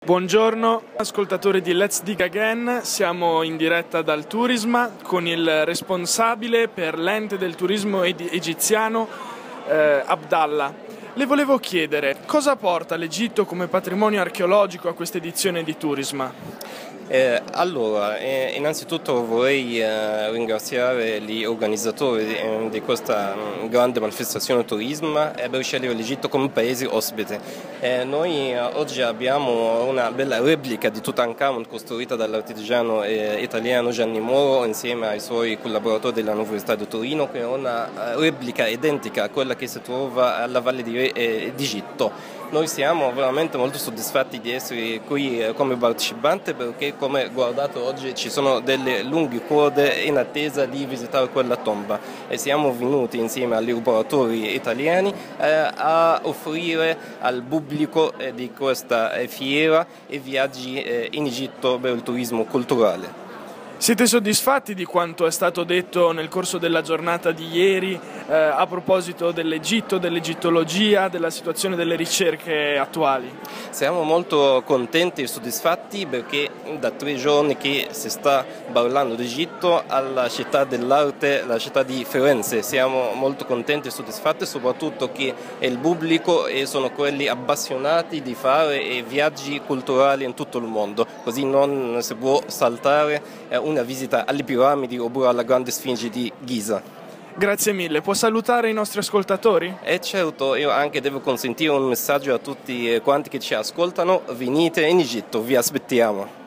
Buongiorno ascoltatori di Let's Dig Again, siamo in diretta dal Turisma con il responsabile per l'ente del turismo egiziano Abdallah. Le volevo chiedere cosa porta l'Egitto come patrimonio archeologico a questa edizione di Turisma? Innanzitutto vorrei ringraziare gli organizzatori di questa grande manifestazione turismo per scegliere l'Egitto come paese ospite. Noi oggi abbiamo una bella replica di Tutankhamon costruita dall'artigiano italiano Gianni Moro insieme ai suoi collaboratori dell'Università di Torino, che è una replica identica a quella che si trova alla Valle d'Egitto. Noi siamo veramente molto soddisfatti di essere qui come partecipante, perché come guardate oggi ci sono delle lunghe code in attesa di visitare quella tomba e siamo venuti insieme agli operatori italiani a offrire al pubblico di questa fiera e viaggi in Egitto per il turismo culturale. Siete soddisfatti di quanto è stato detto nel corso della giornata di ieri a proposito dell'Egitto, dell'egittologia, della situazione delle ricerche attuali? Siamo molto contenti e soddisfatti perché da 3 giorni che si sta parlando d'Egitto alla città dell'arte, la città di Firenze. Siamo molto contenti e soddisfatti, soprattutto che il pubblico sono quelli appassionati di fare viaggi culturali in tutto il mondo, così non si può saltare una visita alle piramidi oppure alla grande Sfinge di Giza. Grazie mille, può salutare i nostri ascoltatori? E certo, io anche devo consentire un messaggio a tutti quanti che ci ascoltano: venite in Egitto, vi aspettiamo.